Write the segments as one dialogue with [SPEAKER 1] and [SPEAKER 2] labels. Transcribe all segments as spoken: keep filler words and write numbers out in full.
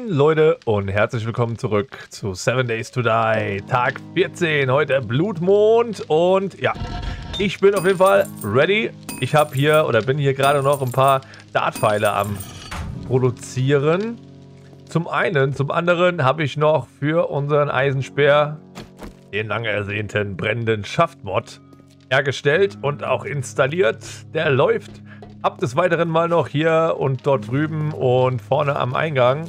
[SPEAKER 1] Moin Leute und herzlich willkommen zurück zu Seven Days to Die, Tag vierzehn, heute Blutmond und ja, ich bin auf jeden Fall ready. Ich habe hier oder bin hier gerade noch ein paar Dartpfeile am produzieren. Zum einen, zum anderen habe ich noch für unseren Eisenspeer den lange ersehnten brennenden Schaftmod hergestellt und auch installiert. Der läuft. Hab des Weiteren mal noch hier und dort drüben und vorne am Eingang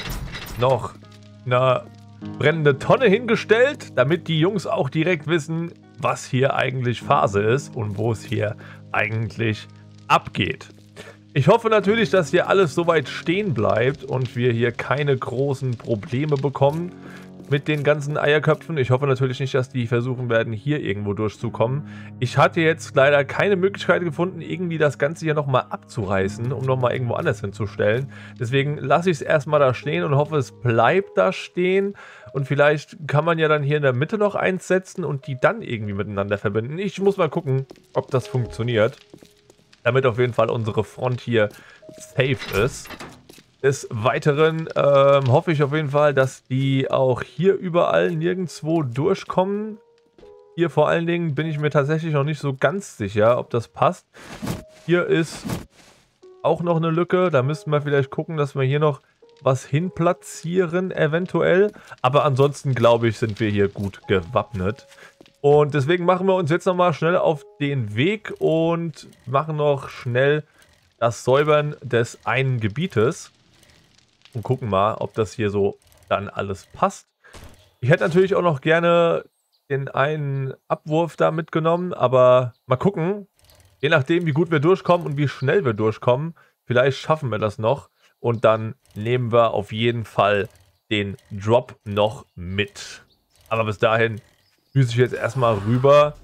[SPEAKER 1] noch eine brennende Tonne hingestellt, damit die Jungs auch direkt wissen, was hier eigentlich Phase ist und wo es hier eigentlich abgeht. Ich hoffe natürlich, dass hier alles soweit stehen bleibt und wir hier keine großen Probleme bekommen mit den ganzen Eierköpfen. Ich hoffe natürlich nicht, dass die versuchen werden, hier irgendwo durchzukommen. Ich hatte jetzt leider keine Möglichkeit gefunden, irgendwie das Ganze hier nochmal abzureißen, um nochmal irgendwo anders hinzustellen. Deswegen lasse ich es erstmal da stehen und hoffe, es bleibt da stehen. Und vielleicht kann man ja dann hier in der Mitte noch eins setzen und die dann irgendwie miteinander verbinden. Ich muss mal gucken, ob das funktioniert. Damit auf jeden Fall unsere Front hier safe ist. Des Weiteren ähm, hoffe ich auf jeden Fall, dass die auch hier überall nirgendwo durchkommen. Hier vor allen Dingen bin ich mir tatsächlich noch nicht so ganz sicher, ob das passt. Hier ist auch noch eine Lücke. Da müssten wir vielleicht gucken, dass wir hier noch was hinplatzieren eventuell. Aber ansonsten glaube ich, sind wir hier gut gewappnet. Und deswegen machen wir uns jetzt nochmal schnell auf den Weg und machen noch schnell das Säubern des einen Gebietes. Und gucken mal, ob das hier so dann alles passt. Ich hätte natürlich auch noch gerne den einen Abwurf da mitgenommen, aber mal gucken. Je nachdem, wie gut wir durchkommen und wie schnell wir durchkommen, vielleicht schaffen wir das noch. Und dann nehmen wir auf jeden Fall den Drop noch mit. Aber bis dahin düse ich jetzt erstmal rüber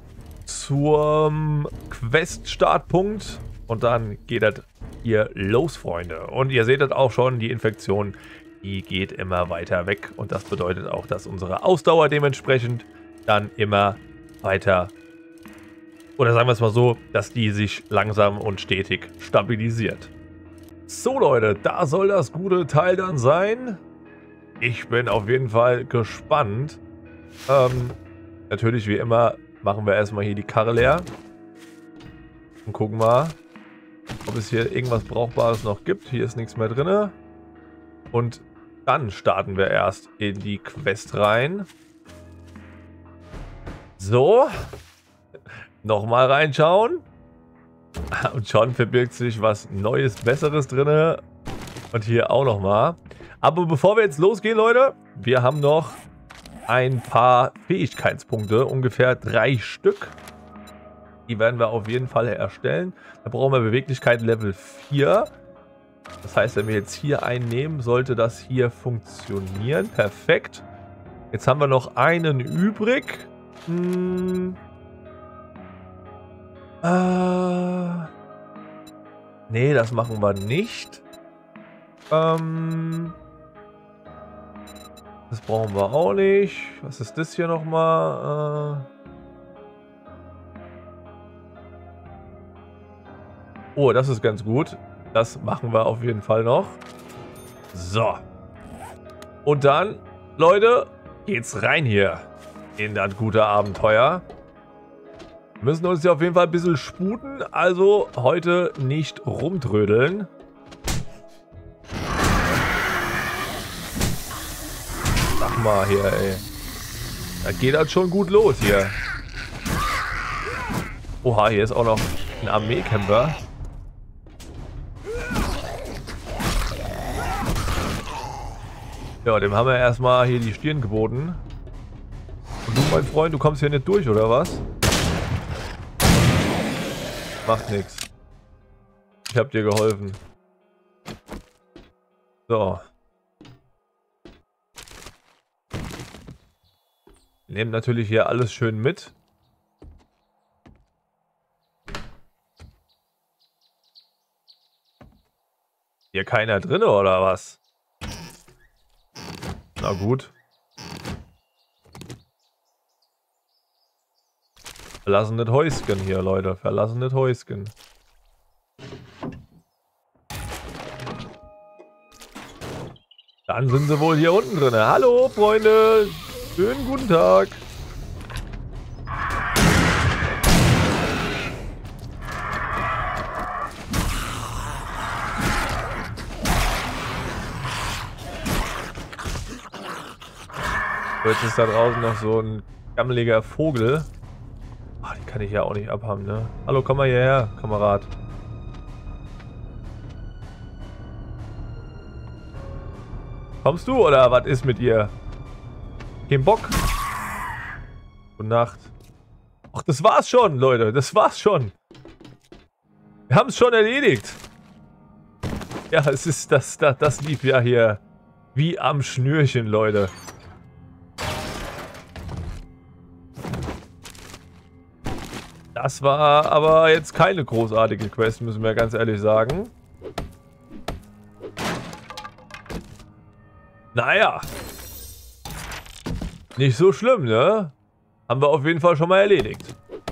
[SPEAKER 1] zum Quest-Startpunkt. Und dann geht das hier los, Freunde. Und ihr seht das auch schon, die Infektion, die geht immer weiter weg. Und das bedeutet auch, dass unsere Ausdauer dementsprechend dann immer weiter, oder sagen wir es mal so, dass die sich langsam und stetig stabilisiert. So Leute, da soll das gute Teil dann sein. Ich bin auf jeden Fall gespannt. Ähm, natürlich wie immer machen wir erstmal hier die Karre leer. Und gucken mal, ob es hier irgendwas Brauchbares noch gibt. Hier ist nichts mehr drin. Und dann starten wir erst in die Quest rein. So. Nochmal reinschauen. Und schon verbirgt sich was Neues, Besseres drin. Und hier auch nochmal. Aber bevor wir jetzt losgehen, Leute, wir haben noch ein paar Fähigkeitspunkte. Ungefähr drei Stück. Die werden wir auf jeden Fall erstellen. Da brauchen wir Beweglichkeit Level vier. Das heißt, wenn wir jetzt hier einnehmen, sollte das hier funktionieren. Perfekt. Jetzt haben wir noch einen übrig. Hm. Äh. Nee, das machen wir nicht. Ähm. Das brauchen wir auch nicht. Was ist das hier nochmal? Äh. Oh, das ist ganz gut. Das machen wir auf jeden Fall noch. So. Und dann, Leute, geht's rein hier in das gute Abenteuer. Wir müssen uns hier auf jeden Fall ein bisschen sputen. Also heute nicht rumtrödeln. Sag mal hier, ey. Da geht das schon gut los hier. Oha, hier ist auch noch ein Armeekämpfer. Ja, dem haben wir erstmal hier die Stirn geboten. Und du, mein Freund, du kommst hier nicht durch, oder was? Macht nichts. Ich hab dir geholfen. So. Wir nehmen natürlich hier alles schön mit. Hier keiner drin, oder was? Na gut. Verlassen das Häuschen hier, Leute. Verlassen das Häuschen. Dann sind sie wohl hier unten drin. Hallo, Freunde. Schönen guten Tag. Jetzt ist da draußen noch so ein gammeliger Vogel. Ach, die kann ich ja auch nicht abhaben, ne? Hallo, komm mal hierher, Kamerad. Kommst du oder was ist mit ihr? Kein Bock? Gute Nacht. Ach, das war's schon, Leute. Das war's schon. Wir haben es schon erledigt. Ja, es ist das, das, das lief ja hier wie am Schnürchen, Leute. Das war aber jetzt keine großartige Quest, müssen wir ganz ehrlich sagen. Naja. Nicht so schlimm, ne? Haben wir auf jeden Fall schon mal erledigt.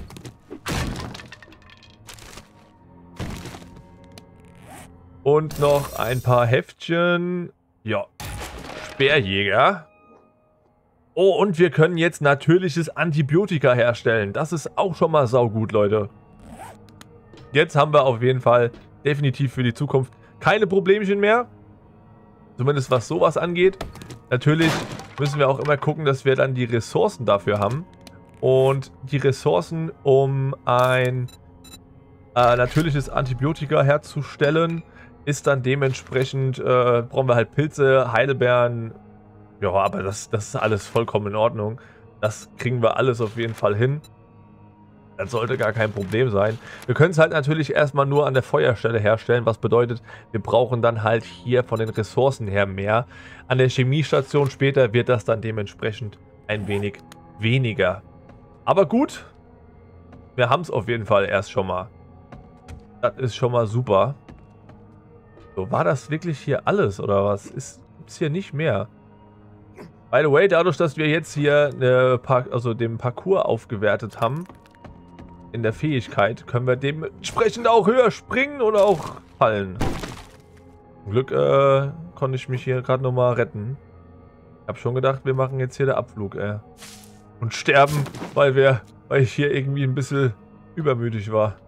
[SPEAKER 1] Und noch ein paar Heftchen. Ja. Speerjäger. Oh, und wir können jetzt natürliches Antibiotika herstellen. Das ist auch schon mal saugut, Leute. Jetzt haben wir auf jeden Fall definitiv für die Zukunft keine Problemchen mehr. Zumindest was sowas angeht. Natürlich müssen wir auch immer gucken, dass wir dann die Ressourcen dafür haben. Und die Ressourcen, um ein äh, natürliches Antibiotika herzustellen, ist dann dementsprechend, äh, brauchen wir halt Pilze, Heidelbeeren. Ja, aber das, das ist alles vollkommen in Ordnung. Das kriegen wir alles auf jeden Fall hin. Das sollte gar kein Problem sein. Wir können es halt natürlich erstmal nur an der Feuerstelle herstellen, was bedeutet, wir brauchen dann halt hier von den Ressourcen her mehr. An der Chemiestation später wird das dann dementsprechend ein wenig weniger. Aber gut, wir haben es auf jeden Fall erst schon mal. Das ist schon mal super. So, war das wirklich hier alles oder was? Ist es hier nicht mehr? By the way, dadurch, dass wir jetzt hier eine Par- also den Parcours aufgewertet haben, in der Fähigkeit, können wir dementsprechend auch höher springen oder auch fallen. Zum Glück äh, konnte ich mich hier gerade nochmal retten. Ich habe schon gedacht, wir machen jetzt hier den Abflug, äh. Und sterben, weil wir, weil ich hier irgendwie ein bisschen übermütig war.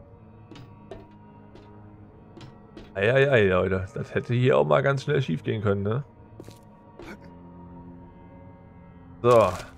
[SPEAKER 1] Eieiei, Leute. Das hätte hier auch mal ganz schnell schief gehen können, ne? So.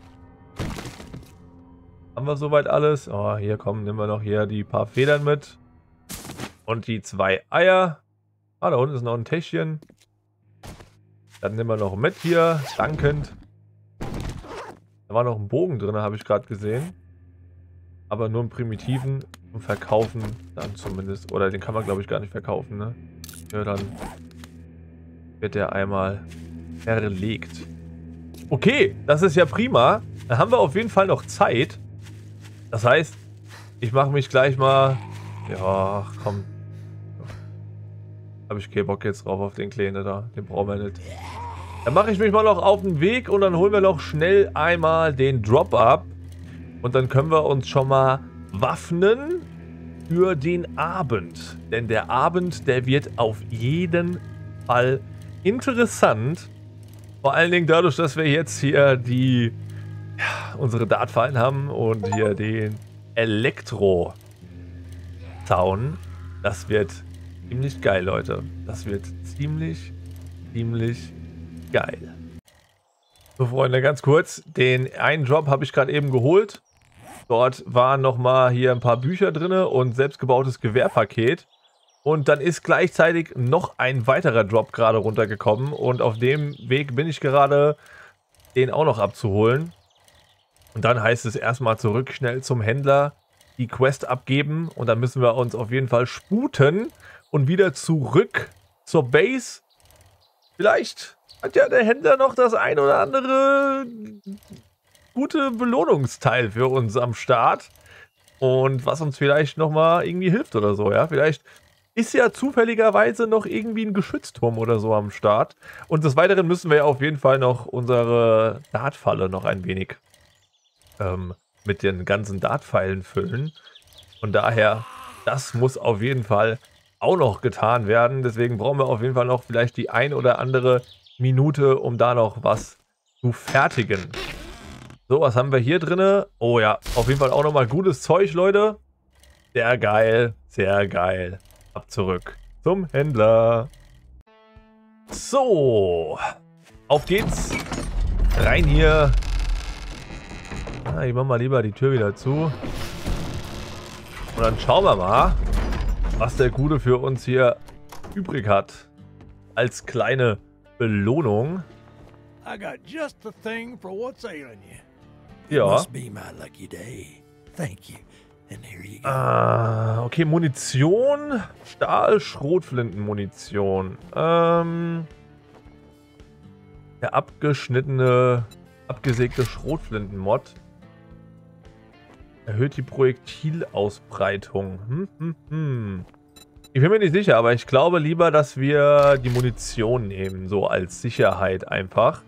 [SPEAKER 1] Haben wir soweit alles? Oh, hier kommen, nehmen wir noch hier die paar Federn mit. Und die zwei Eier. Ah, da unten ist noch ein Täschchen. Dann nehmen wir noch mit hier. Dankend. Da war noch ein Bogen drin, habe ich gerade gesehen. Aber nur einen primitiven. Zum Verkaufen dann zumindest. Oder den kann man, glaube ich, gar nicht verkaufen, ne? Ja, dann wird der einmal verlegt. Okay, das ist ja prima. Dann haben wir auf jeden Fall noch Zeit. Das heißt, ich mache mich gleich mal... Ja, komm. Habe ich keinen Bock jetzt drauf auf den Kleinen da. Den brauchen wir nicht. Dann mache ich mich mal noch auf den Weg und dann holen wir noch schnell einmal den Drop ab. Und dann können wir uns schon mal waffnen für den Abend. Denn der Abend, der wird auf jeden Fall interessant. Vor allen Dingen dadurch, dass wir jetzt hier die ja, unsere Dartfallen haben und hier den Elektro-Zaun. Das wird ziemlich geil, Leute. Das wird ziemlich, ziemlich geil. So, Freunde, ganz kurz. Den einen Drop habe ich gerade eben geholt. Dort waren nochmal hier ein paar Bücher drin und selbstgebautes Gewehrpaket. Und dann ist gleichzeitig noch ein weiterer Drop gerade runtergekommen. Und auf dem Weg bin ich gerade, den auch noch abzuholen. Und dann heißt es erstmal zurück, schnell zum Händler, die Quest abgeben. Und dann müssen wir uns auf jeden Fall sputen und wieder zurück zur Base. Vielleicht hat ja der Händler noch das ein oder andere gute Belohnungsteil für uns am Start. Und was uns vielleicht nochmal irgendwie hilft oder so, ja. Vielleicht ist ja zufälligerweise noch irgendwie ein Geschützturm oder so am Start. Und des Weiteren müssen wir ja auf jeden Fall noch unsere Dartfalle noch ein wenig ähm, mit den ganzen Dartpfeilen füllen. Und daher, das muss auf jeden Fall auch noch getan werden. Deswegen brauchen wir auf jeden Fall noch vielleicht die ein oder andere Minute, um da noch was zu fertigen. So, was haben wir hier drin? Oh ja, auf jeden Fall auch nochmal gutes Zeug, Leute. Sehr geil, sehr geil. Ab zurück zum Händler. So, auf geht's. Rein hier. Ah, ich mach mal lieber die Tür wieder zu. Und dann schauen wir mal, was der Gute für uns hier übrig hat. Als kleine Belohnung.
[SPEAKER 2] I got just the thing for what's ailing you.
[SPEAKER 1] Ja.
[SPEAKER 2] Must be my lucky day. Thank you. And here you go.
[SPEAKER 1] Ah, okay, Munition. Stahl, Schrotflintenmunition. Ähm. Der abgeschnittene, abgesägte Schrotflinten-Mod. Erhöht die Projektilausbreitung. Hm, hm, hm. Ich bin mir nicht sicher, aber ich glaube lieber, dass wir die Munition nehmen. So als Sicherheit einfach.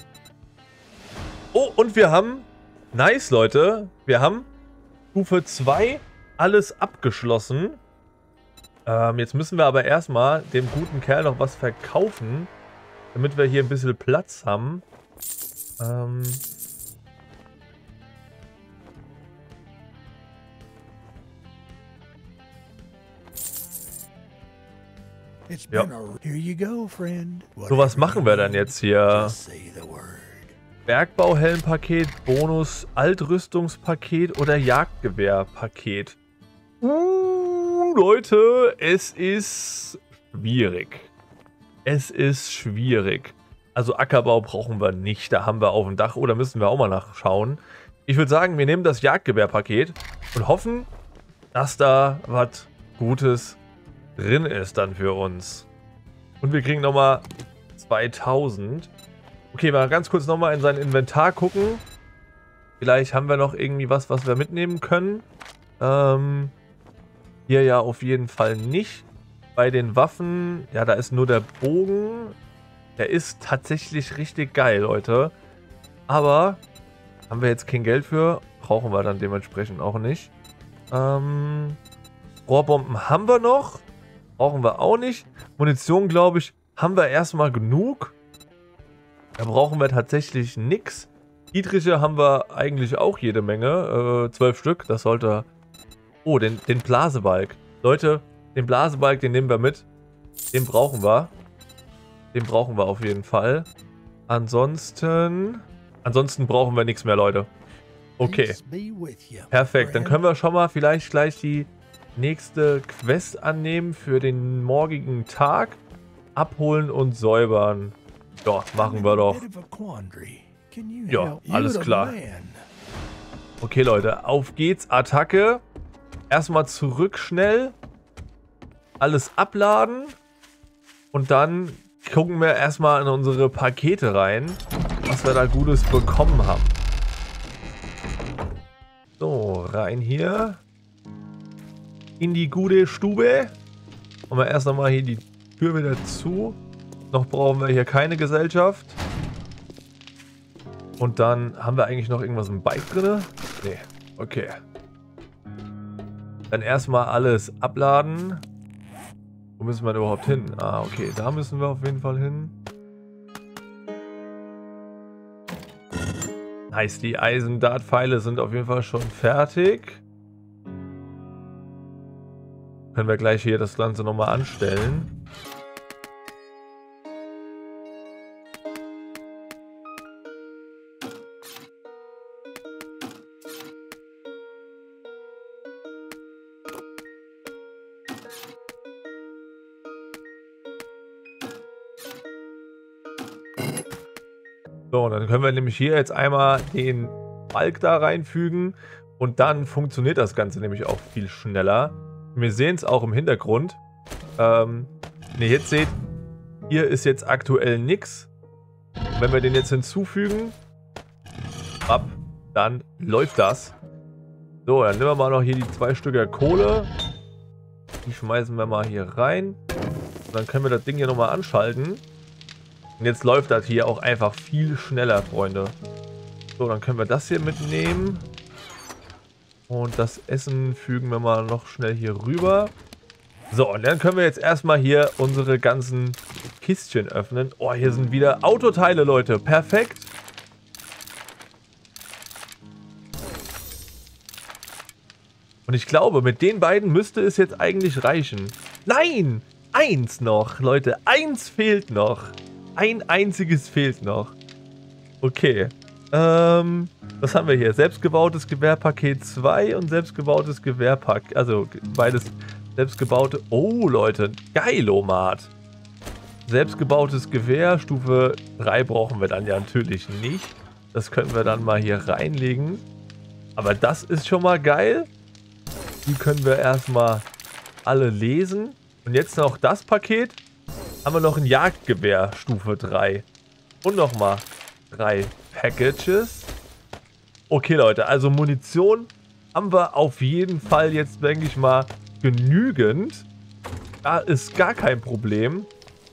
[SPEAKER 1] Oh, und wir haben... Nice, Leute. Wir haben Stufe zwei alles abgeschlossen. Ähm, jetzt müssen wir aber erstmal dem guten Kerl noch was verkaufen, damit wir hier ein bisschen Platz haben. Ähm...
[SPEAKER 2] Ja.
[SPEAKER 1] So, was machen wir dann jetzt hier? Bergbauhelmpaket, Bonus, Altrüstungspaket oder Jagdgewehrpaket? Uh, Leute, es ist schwierig. Es ist schwierig. Also Ackerbau brauchen wir nicht. Da haben wir auf dem Dach. Oder müssen wir auch mal nachschauen. Ich würde sagen, wir nehmen das Jagdgewehrpaket und hoffen, dass da was Gutes drin ist dann für uns. Und wir kriegen nochmal zweitausend. Okay, mal ganz kurz nochmal in sein Inventar gucken. Vielleicht haben wir noch irgendwie was, was wir mitnehmen können. Ähm, hier ja auf jeden Fall nicht. Bei den Waffen, ja, da ist nur der Bogen. Der ist tatsächlich richtig geil, Leute. Aber haben wir jetzt kein Geld für. Brauchen wir dann dementsprechend auch nicht. Ähm, Rohrbomben haben wir noch. Brauchen wir auch nicht. Munition, glaube ich, haben wir erstmal genug. Da brauchen wir tatsächlich nichts. Dietriche haben wir eigentlich auch jede Menge. Äh, zwölf Stück, das sollte... Oh, den, den Blasebalg. Leute, den Blasebalg, den nehmen wir mit. Den brauchen wir. Den brauchen wir auf jeden Fall. Ansonsten... Ansonsten brauchen wir nichts mehr, Leute. Okay. Perfekt, dann können wir schon mal vielleicht gleich die nächste Quest annehmen für den morgigen Tag. Abholen und säubern. Ja, machen wir doch. Ja, alles klar. Okay, Leute, auf geht's. Attacke. Erstmal zurück schnell. Alles abladen. Und dann gucken wir erstmal in unsere Pakete rein, was wir da Gutes bekommen haben. So, rein hier. In die gute Stube. Machen wir erst einmal hier die Tür wieder zu. Noch brauchen wir hier keine Gesellschaft. Und dann haben wir eigentlich noch irgendwas im Bike drin? Nee, okay. Dann erstmal alles abladen. Wo müssen wir denn überhaupt hin? Ah, okay, da müssen wir auf jeden Fall hin. Nice, die Eisendartpfeile sind auf jeden Fall schon fertig. Können wir gleich hier das Ganze nochmal anstellen. So, und dann können wir nämlich hier jetzt einmal den Balk da reinfügen und dann funktioniert das Ganze nämlich auch viel schneller. Wir sehen es auch im Hintergrund. Ähm, wenn ihr jetzt seht, hier ist jetzt aktuell nichts. Wenn wir den jetzt hinzufügen, ab, dann läuft das. So, dann nehmen wir mal noch hier die zwei Stücke Kohle. Die schmeißen wir mal hier rein. Und dann können wir das Ding hier nochmal anschalten. Und jetzt läuft das hier auch einfach viel schneller, Freunde. So, dann können wir das hier mitnehmen. Und das Essen fügen wir mal noch schnell hier rüber. So, und dann können wir jetzt erstmal hier unsere ganzen Kistchen öffnen. Oh, hier sind wieder Autoteile, Leute. Perfekt. Und ich glaube, mit den beiden müsste es jetzt eigentlich reichen. Nein! Eins noch, Leute. Eins fehlt noch. Ein einziges fehlt noch. Okay. Ähm, was haben wir hier? Selbstgebautes Gewehrpaket zwei und selbstgebautes Gewehrpaket. Also beides selbstgebaute. Oh, Leute. Geilomat. Selbstgebautes Gewehr. Stufe drei brauchen wir dann ja natürlich nicht. Das können wir dann mal hier reinlegen. Aber das ist schon mal geil. Die können wir erstmal alle lesen. Und jetzt noch das Paket. Haben wir noch ein Jagdgewehr, Stufe drei. Und nochmal drei Packages. Okay, Leute, also Munition haben wir auf jeden Fall jetzt, denke ich mal, genügend. Da ist gar kein Problem.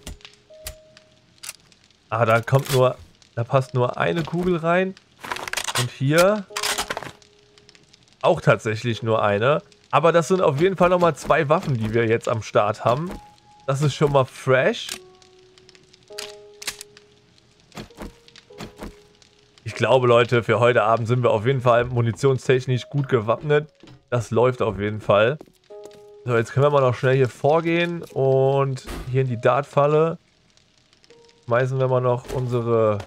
[SPEAKER 1] Ah, da kommt nur, da passt nur eine Kugel rein. Und hier auch tatsächlich nur eine. Aber das sind auf jeden Fall nochmal zwei Waffen, die wir jetzt am Start haben. Das ist schon mal fresh. Ich glaube, Leute, für heute Abend sind wir auf jeden Fall munitionstechnisch gut gewappnet. Das läuft auf jeden Fall. So, jetzt können wir mal noch schnell hier vorgehen und hier in die Dartfalle schmeißen wir mal noch unsere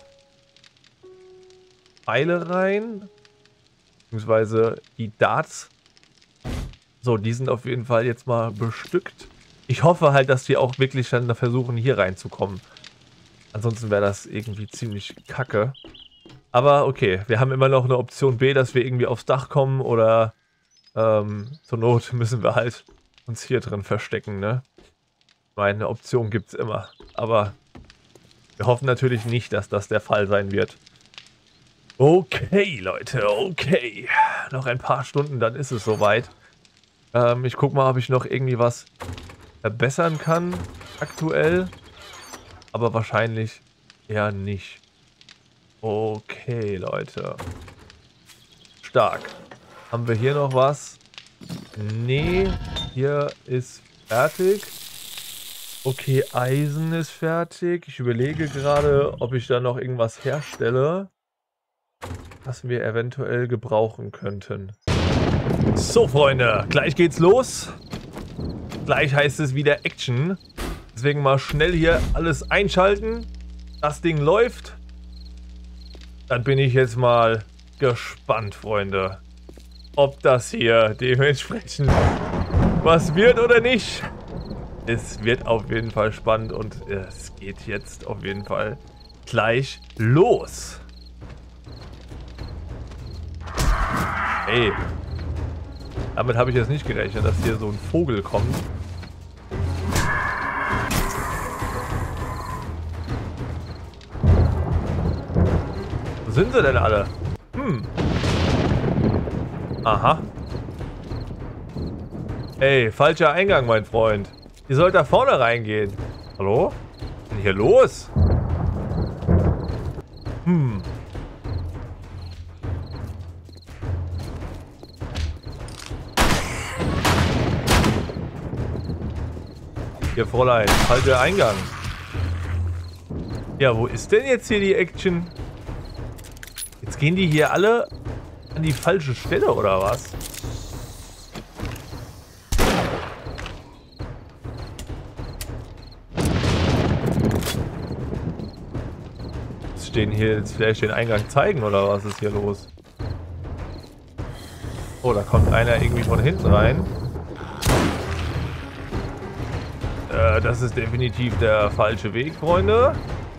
[SPEAKER 1] Pfeile rein. Beziehungsweise die Darts. So, die sind auf jeden Fall jetzt mal bestückt. Ich hoffe halt, dass die auch wirklich dann versuchen, hier reinzukommen. Ansonsten wäre das irgendwie ziemlich kacke. Aber okay, wir haben immer noch eine Option B, dass wir irgendwie aufs Dach kommen oder ähm, zur Not müssen wir halt uns hier drin verstecken, ne? Meine Option gibt es immer. Aber wir hoffen natürlich nicht, dass das der Fall sein wird. Okay, Leute, okay. Noch ein paar Stunden, dann ist es soweit. Ähm, ich guck mal, ob ich noch irgendwie was verbessern kann aktuell. Aber wahrscheinlich eher nicht. Okay, Leute. Stark. Haben wir hier noch was? Nee, hier ist fertig. Okay, Eisen ist fertig. Ich überlege gerade, ob ich da noch irgendwas herstelle, was wir eventuell gebrauchen könnten. So, Freunde, gleich geht's los. Gleich heißt es wieder Action. Deswegen mal schnell hier alles einschalten. Das Ding läuft. Dann bin ich jetzt mal gespannt, Freunde, ob das hier dementsprechend was wird oder nicht. Es wird auf jeden Fall spannend und es geht jetzt auf jeden Fall gleich los. Hey, damit habe ich jetzt nicht gerechnet, dass hier so ein Vogel kommt. Wo sind sie denn alle? Hm. Aha. Ey, falscher Eingang, mein Freund. Ihr sollt da vorne reingehen. Hallo? Was ist denn hier los? Hm. Hier, Fräulein, falscher Eingang. Ja, wo ist denn jetzt hier die Action? Jetzt gehen die hier alle an die falsche Stelle, oder was? Jetzt stehen hier jetzt vielleicht den Eingang zeigen, oder was ist hier los? Oh, da kommt einer irgendwie von hinten rein. Äh, das ist definitiv der falsche Weg, Freunde.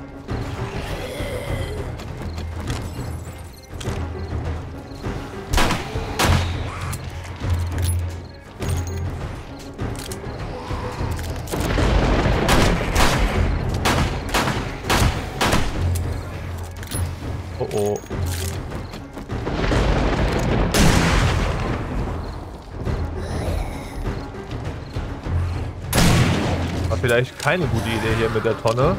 [SPEAKER 1] Oh oh. War vielleicht keine gute Idee hier mit der Tonne.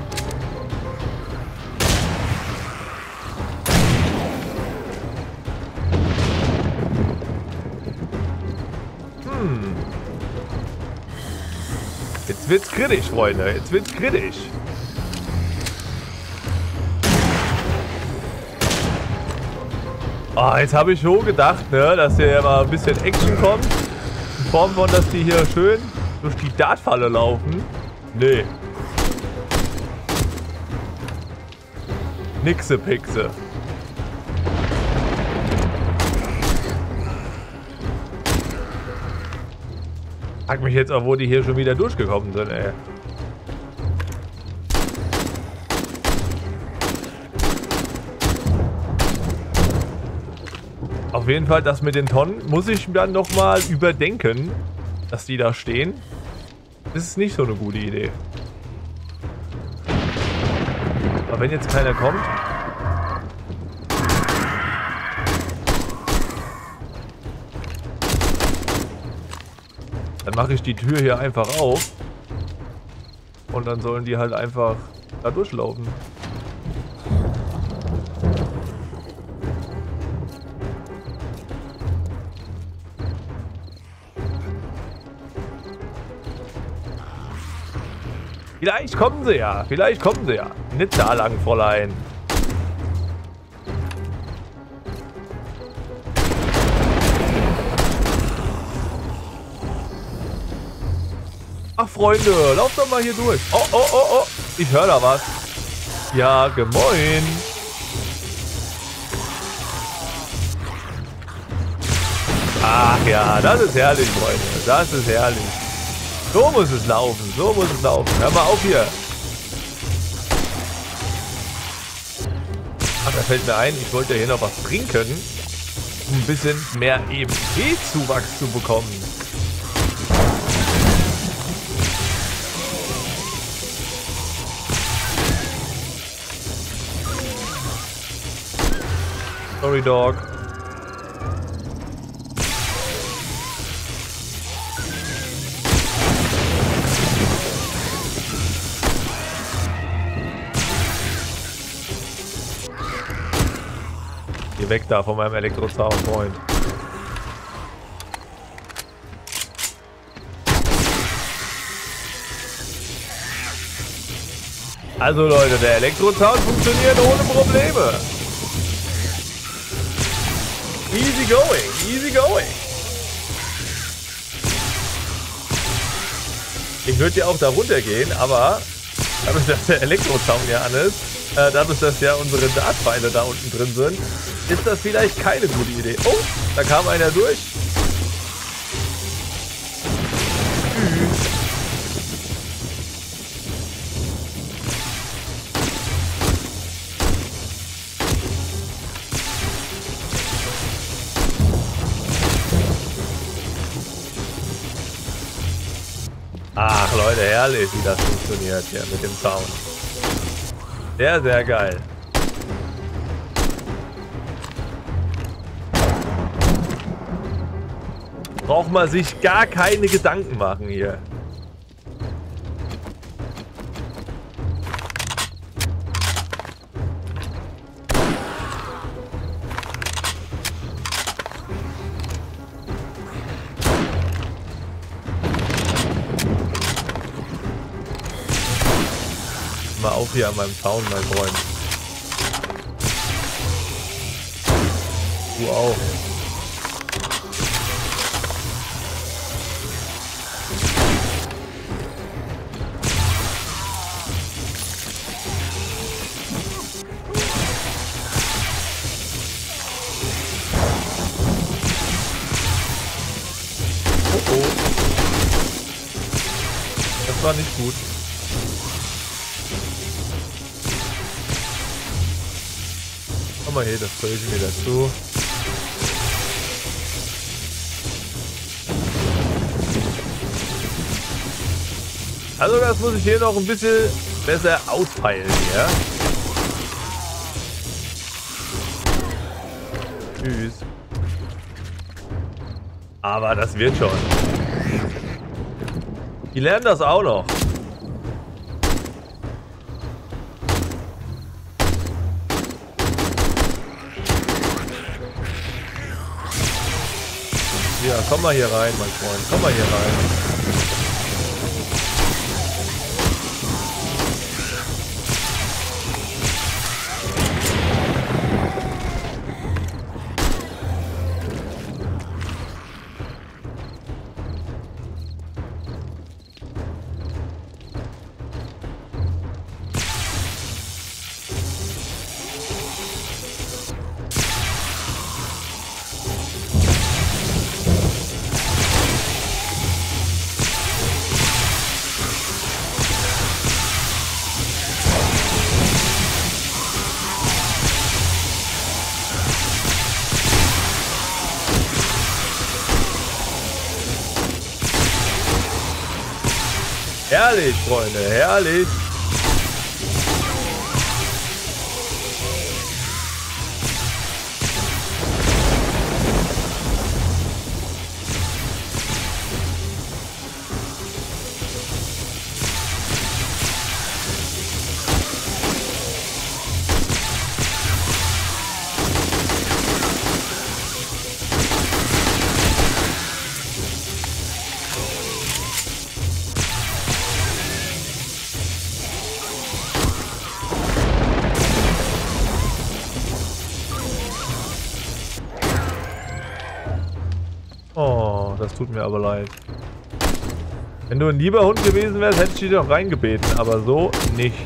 [SPEAKER 1] Hm. Jetzt wird's kritisch, Freunde. Jetzt wird's kritisch. Oh, jetzt habe ich schon gedacht, ne, dass hier mal ein bisschen Action kommt. In Form von, dass die hier schön durch die Dartfalle laufen. Nee. Nixe Pixe. Frag mich jetzt auch, wo die hier schon wieder durchgekommen sind, ey. Auf jeden Fall, das mit den Tonnen muss ich dann nochmal überdenken, dass die da stehen. Das ist nicht so eine gute Idee. Aber wenn jetzt keiner kommt... Dann mache ich die Tür hier einfach auf. Und dann sollen die halt einfach da durchlaufen. Vielleicht kommen sie ja. Vielleicht kommen sie ja. Nicht da lang, Fräulein. Ach, Freunde, lauft doch mal hier durch. Oh, oh, oh, oh. Ich höre da was. Ja, gemoin. Ach ja, das ist herrlich, Freunde. Das ist herrlich. So muss es laufen. So muss es laufen. Hör mal auf hier. Ach, da fällt mir ein, ich wollte ja hier noch was trinken, um ein bisschen mehr E M P-Zuwachs zu bekommen. Sorry, Dog. Geh weg da von meinem Elektrozaun, Freund. Also Leute, der Elektrozaun funktioniert ohne Probleme. Easy going, easy going. Ich würde ja auch da runtergehen, aber dadurch, dass der Elektrozaun ja an ist, äh, dadurch, dass ja unsere Dartpfeile da unten drin sind, ist das vielleicht keine gute Idee. Oh, da kam einer durch. Ach Leute, herrlich, wie das funktioniert hier mit dem Sound. Sehr, sehr geil. Braucht man sich gar keine Gedanken machen hier. Mal auf hier an meinem Zaun, mein Freund. Du auch. Oh oh. Das war nicht gut. Komm mal hier, das Vögelchen wieder zu. Also das muss ich hier noch ein bisschen besser auspeilen hier. Tschüss. Aber das wird schon. Die lernen das auch noch. Ja, komm mal hier rein, mein Freund. Komm mal hier rein. Herrlich, Freunde, herrlich. Oh, das tut mir aber leid. Wenn du ein lieber Hund gewesen wärst, hätte ich dich doch reingebeten, aber so nicht.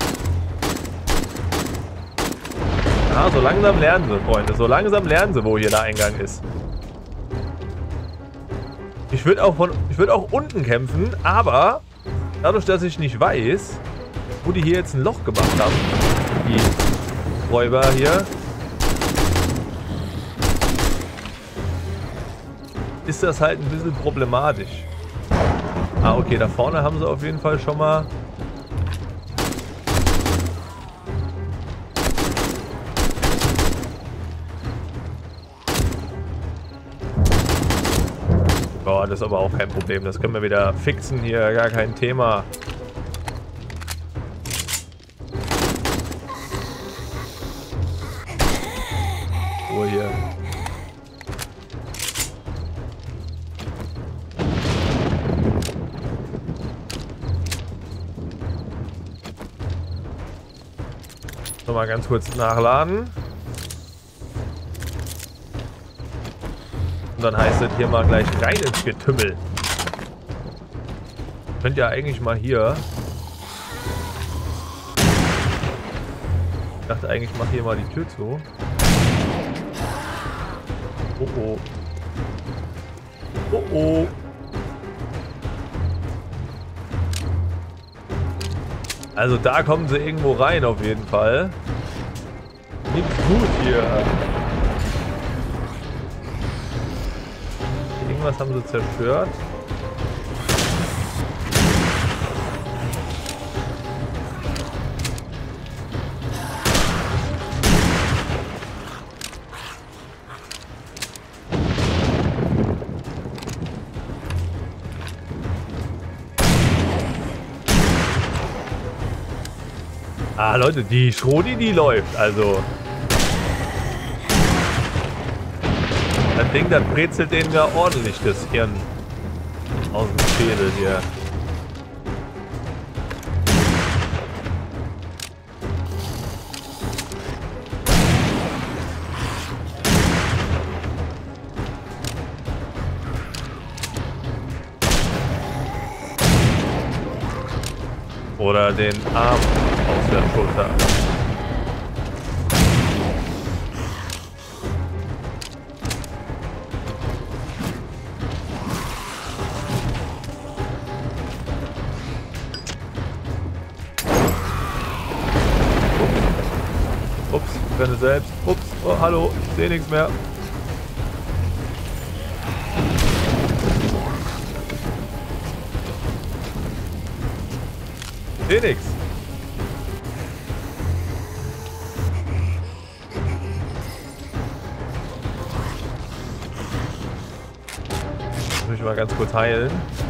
[SPEAKER 1] Ah, so langsam lernen sie, Freunde. So langsam lernen sie, wo hier der Eingang ist. Ich würde auch von, ich würde auch unten kämpfen, aber dadurch, dass ich nicht weiß, wo die hier jetzt ein Loch gemacht haben, die Räuber hier, ist das halt ein bisschen problematisch. Ah, okay, da vorne haben sie auf jeden Fall schon mal... Boah, das ist aber auch kein Problem. Das können wir wieder fixen hier, gar kein Thema. Ruhe hier. Mal ganz kurz nachladen. Und dann heißt es hier mal gleich rein ins Getümmel. Könnt ihr eigentlich mal hier... Ich dachte eigentlich, ich mache hier mal die Tür zu. Oh oh. Oh oh. Also da kommen sie irgendwo rein auf jeden Fall. Nichts gut hier. Irgendwas haben sie zerstört. Ah, Leute, die Schrodi, die läuft, also. Das Ding, das brezelt denen ja ordentlich das Hirn aus dem Schädel hier. Oder den Arm aus der Schulter. Ups, ich renne selbst. Ups, oh, hallo, ich sehe nichts mehr. Ich sehe nichts. Muss ich mal ganz kurz heilen.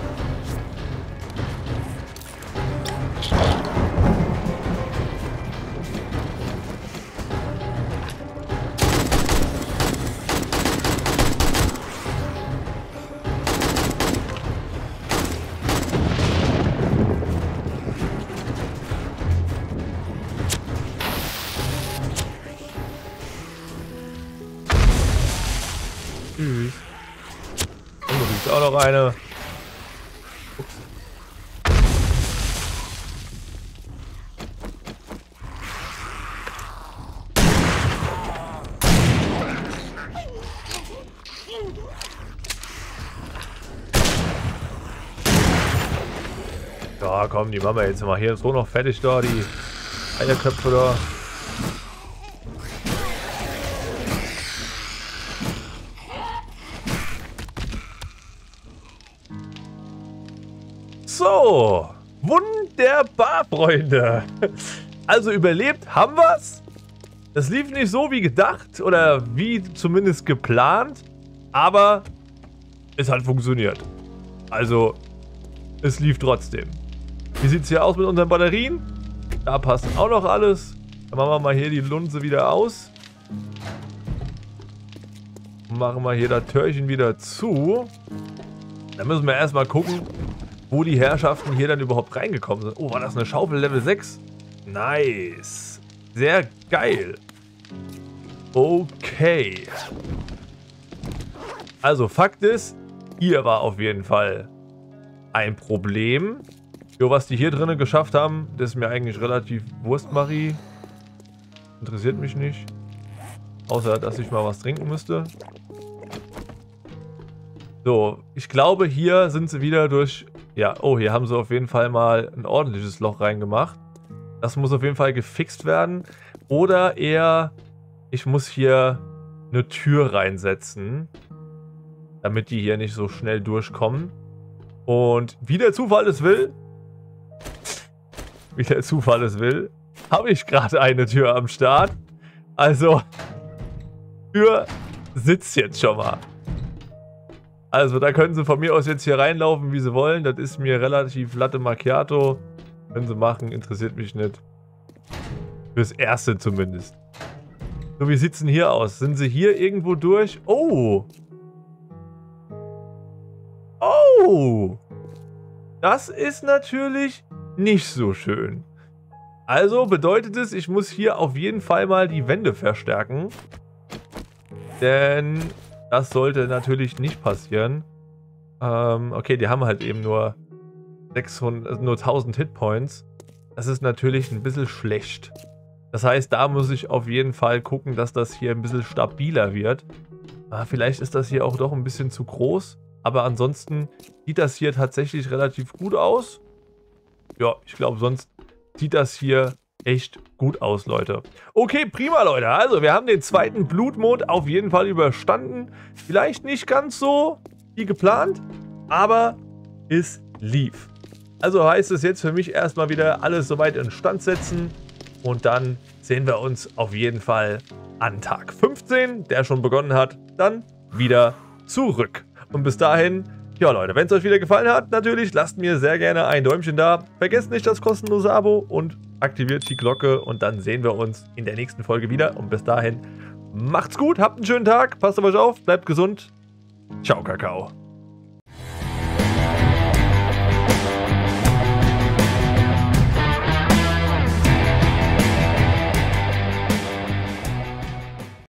[SPEAKER 1] Tschüss. Und du kriegst auch noch eine. Ups. Ja, komm, die machen wir jetzt mal. Hier ist so noch fertig da, die Eierköpfe da. So, Wunderbar, Freunde. Also überlebt haben wir's. Es lief nicht so wie gedacht oder wie zumindest geplant, aber es hat funktioniert. Also, es lief trotzdem. Wie sieht es hier aus mit unseren Batterien? Da passt auch noch alles. Dann machen wir mal hier die Lunse wieder aus. Machen wir hier das Türchen wieder zu. Dann müssen wir erstmal gucken, wo die Herrschaften hier dann überhaupt reingekommen sind. Oh, war das eine Schaufel Level sechs? Nice. Sehr geil. Okay. Also Fakt ist, hier war auf jeden Fall ein Problem. Jo, was die hier drinnen geschafft haben, das ist mir eigentlich relativ Wurst, Marie. Interessiert mich nicht. Außer, dass ich mal was trinken müsste. So, ich glaube, hier sind sie wieder durch... Ja, oh, hier haben sie auf jeden Fall mal ein ordentliches Loch reingemacht. Das muss auf jeden Fall gefixt werden. Oder eher, ich muss hier eine Tür reinsetzen, damit die hier nicht so schnell durchkommen. Und wie der Zufall es will, wie der Zufall es will, habe ich gerade eine Tür am Start. Also, Tür sitzt jetzt schon mal. Also, da können sie von mir aus jetzt hier reinlaufen, wie sie wollen. Das ist mir relativ Latte Macchiato. Können sie machen, interessiert mich nicht. Fürs Erste zumindest. So, wie sieht es denn hier aus? Sind sie hier irgendwo durch? Oh! Oh! Das ist natürlich nicht so schön. Also bedeutet es, ich muss hier auf jeden Fall mal die Wände verstärken. Denn das sollte natürlich nicht passieren. Ähm, okay, die haben halt eben nur sechshundert, nur tausend Hitpoints. Das ist natürlich ein bisschen schlecht. Das heißt, da muss ich auf jeden Fall gucken, dass das hier ein bisschen stabiler wird. Ah, vielleicht ist das hier auch doch ein bisschen zu groß. Aber ansonsten sieht das hier tatsächlich relativ gut aus. Ja, ich glaube, sonst sieht das hier echt gut aus, Leute. Okay, prima, Leute. Also, wir haben den zweiten Blutmond auf jeden Fall überstanden. Vielleicht nicht ganz so wie geplant, aber es lief. Also heißt es jetzt für mich erstmal wieder alles soweit instand setzen. Und dann sehen wir uns auf jeden Fall an Tag fünfzehn, der schon begonnen hat, dann wieder zurück. Und bis dahin, ja Leute, wenn es euch wieder gefallen hat, natürlich lasst mir sehr gerne ein Däumchen da. Vergesst nicht das kostenlose Abo und aktiviert die Glocke. Und dann sehen wir uns in der nächsten Folge wieder. Und bis dahin, macht's gut, habt einen schönen Tag, passt auf euch auf, bleibt gesund. Ciao, Kakao.